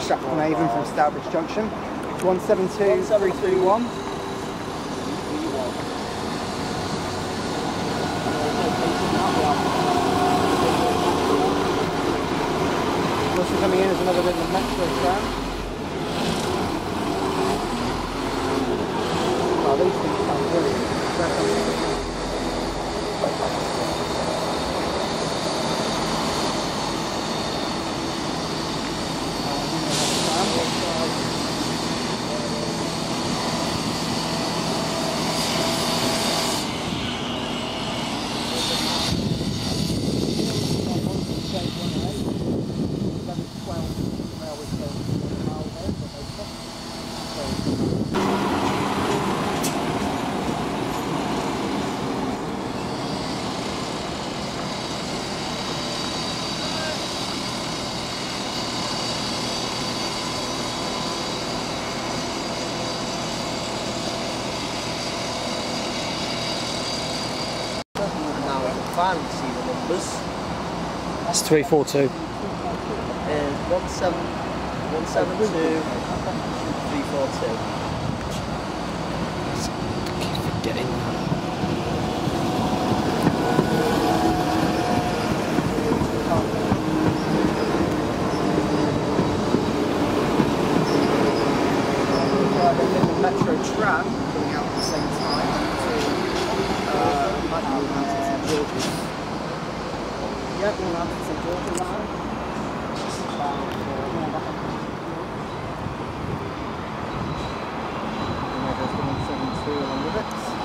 Stratford Avon from Stourbridge Junction. 172331. Also coming in is another Midland Metro tram. Oh, these things sound brilliant. Finally see the numbers. It's 342. 172 342. Keep forgetting that. The Metro tram coming out at the same time to St George's. Yep, we're out to St George's now. And there's 172 along with it.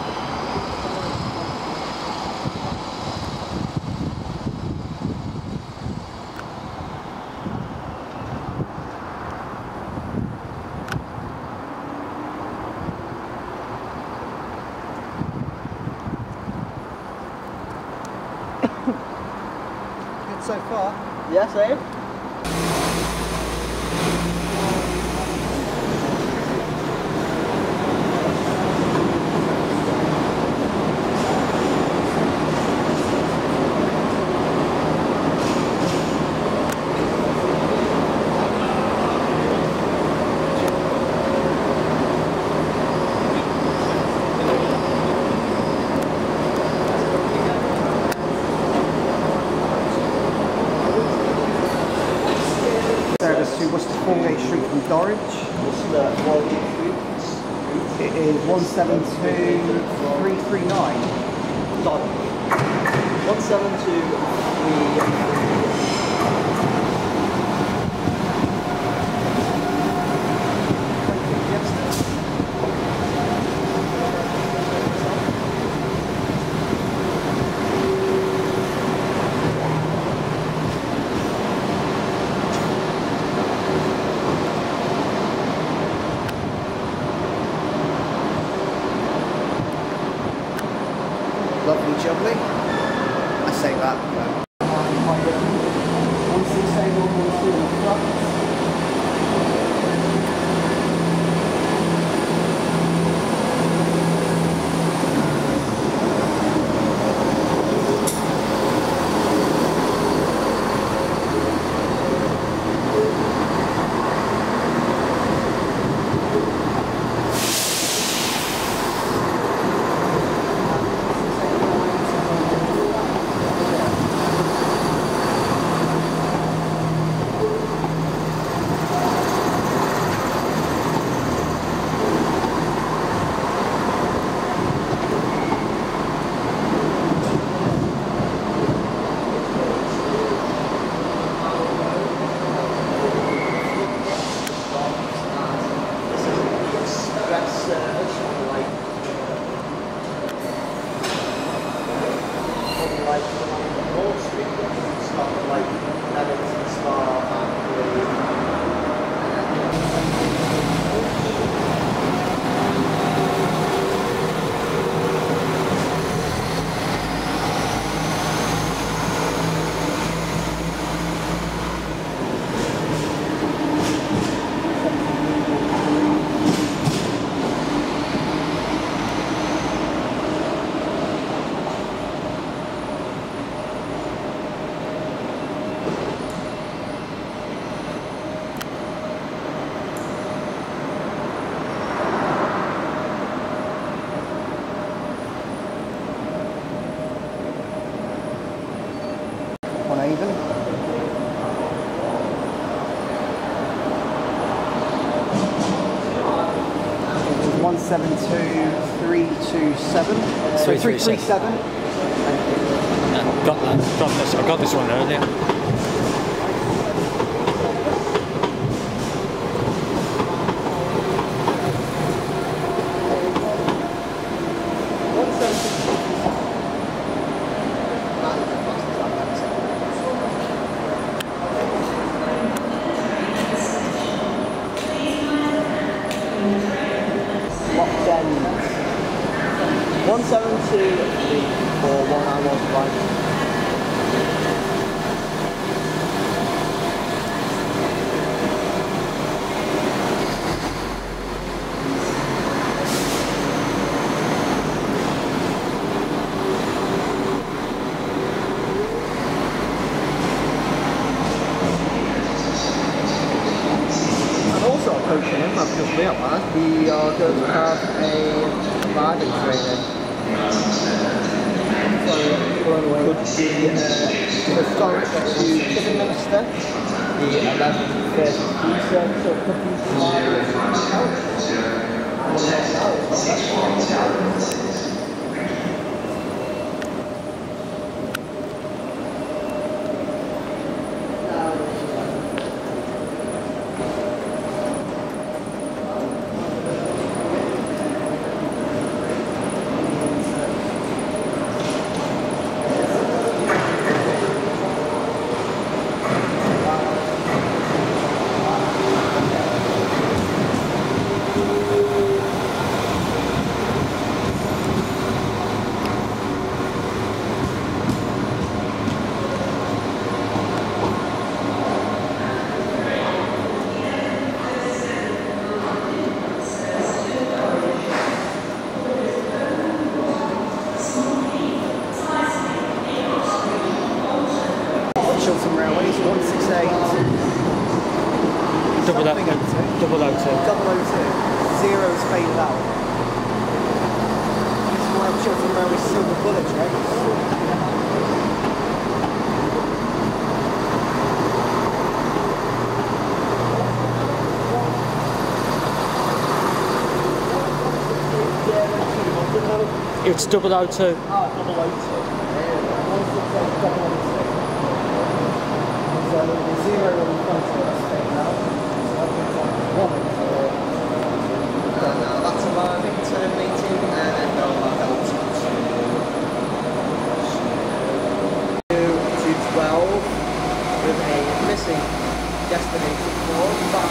So far. Yeah, same. Service to Worcester Foregate Street from Dorridge. It is 172339. 172 Lovely jubbly. I say that. 168 on the front. 172327. 337. Got that. Got this. I got this one earlier. Locked end. 172341 I was right. Coaching him, I've just realised we are going to have a riding training. So could be historic to Kidderminster, the 11th service, so it could be Chiltern Railways, 168. 002. 002. Zero's faded out. This is one of Chiltern Railways silver bullet trains. It's 002. Ah, 002. So the zero in front of us now. So that's a landing terminating and no back out. 212 with a missing destination for back.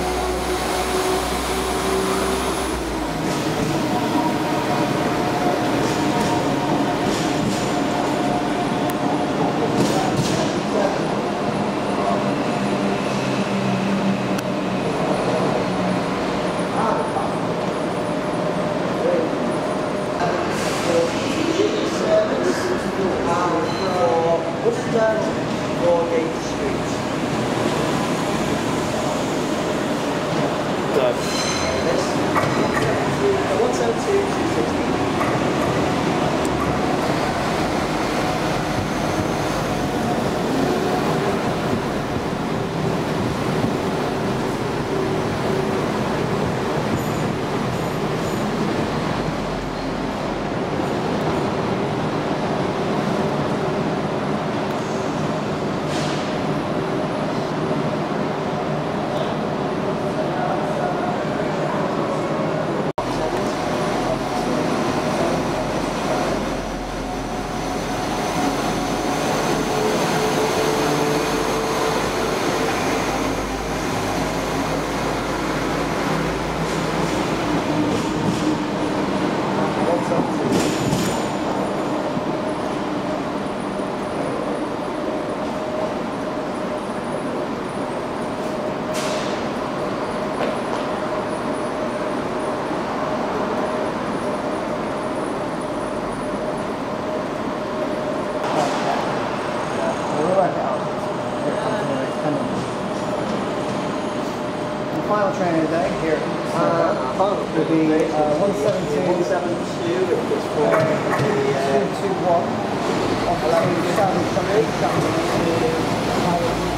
final training today here at will be 172, 221 off to Southern Sunday,